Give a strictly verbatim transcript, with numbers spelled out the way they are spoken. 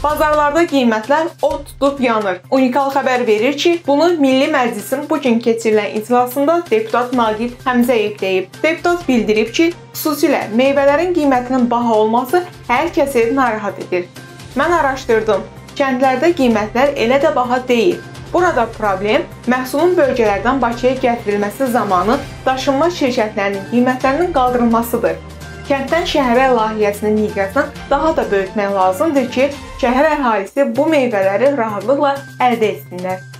Bazarlarda qiymətlər od tutub yanır. Unikal xəbər verir ki, bunu Milli Məclisin bu gün keçirilən iclasında deputat Naqid Həmzəyev deyib. Deputat bildirib ki, xüsusilə meyvələrin qiymətinin baha olması hər kəsi narahat edir. Mən araşdırdım. Kəndlərdə qiymətlər elə də baha deyil. Burada problem məhsulun bölgələrdən Bakıya gətirilməsi zamanı daşınma şirkətlərinin qiymətlərinin qaldırılmasıdır. Kənddən şəhərə layihəsinin miqyasını daha da böyütmək lazımdır ki, şəhər əhalisi bu meyvələri rahatlıqla əldə etsinlər.